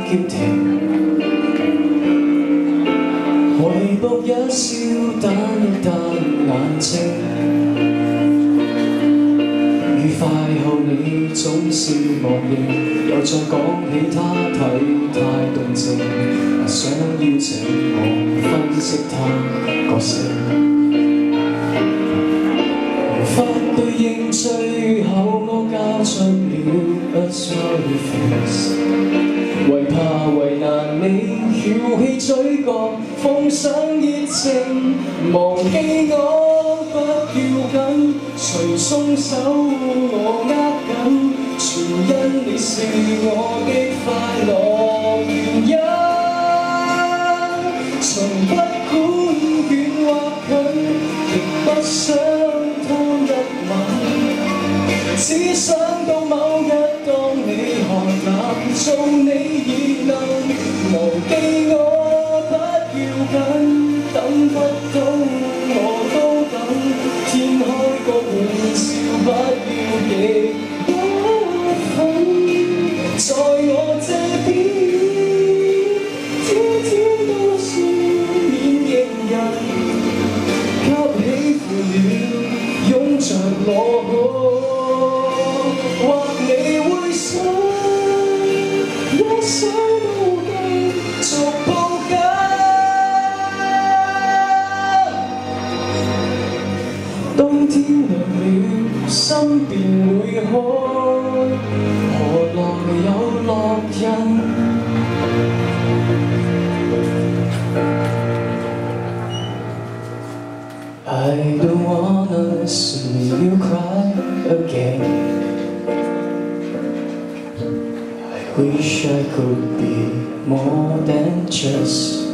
叫停，唯獨一笑單一單眼睛。愉快後你總是忘形，又再講起他體態動靜，想邀請我分析他個性。 無法對應，最後我交出了 a smiley face， 為怕為難你翹起嘴角，奉上熱情，忘記我不要緊，隨鬆手我握緊，全因你是我的快樂原因，從不管遠或近，亦不想。 只想到某日，當你寒冷，做你熱能，忘記我不要緊，等不到我都等，天開個玩笑，不要極過分，在我這邊，天天都是免疫人，給喜歡了，擁着我。 或你會想，一生都繼續抱緊。當天涼了，心便會開，何來有烙印？I don't wanna see you cry again. Wish I could be more than just